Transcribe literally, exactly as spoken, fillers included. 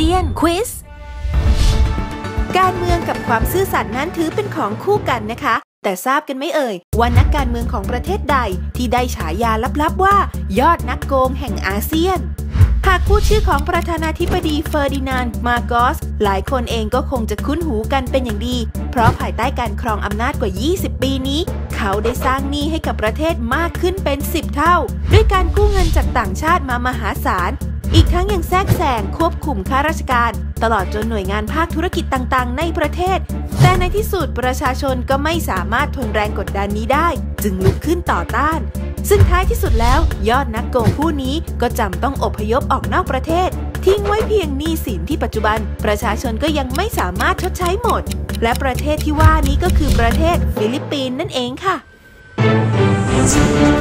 ยนควิสการเมืองกับความซื่อสัตย์นั้นถือเป็นของคู่กันนะคะแต่ทราบกันไหมเอ่ยว่านักการเมืองของประเทศใดที่ได้ฉายาลับๆว่ายอดนักโกงแห่งอาเซียนหากพูดชื่อของประธานาธิบดีเฟอร์ดินานด์มาโกสหลายคนเองก็คงจะคุ้นหูกันเป็นอย่างดีเพราะภายใต้การครองอำนาจกว่ายี่สิบปีนี้เขาได้สร้างหนี้ให้กับประเทศมากขึ้นเป็นสิบเท่าด้วยการกู้เงินจากต่างชาติมามหาศาลอีกทั้งยังแทรกแซงควบคุมข้าราชการตลอดจนหน่วยงานภาคธุรกิจต่างๆในประเทศแต่ในที่สุดประชาชนก็ไม่สามารถทนแรงกดดันนี้ได้จึงลุกขึ้นต่อต้านซึ่งท้ายที่สุดแล้วยอดนักโกงผู้นี้ก็จำต้องอพยพออกนอกประเทศทิ้งไว้เพียงหนี้สินที่ปัจจุบันประชาชนก็ยังไม่สามารถชดใช้หมดและประเทศที่ว่านี้ก็คือประเทศฟิลิปปินส์นั่นเองค่ะ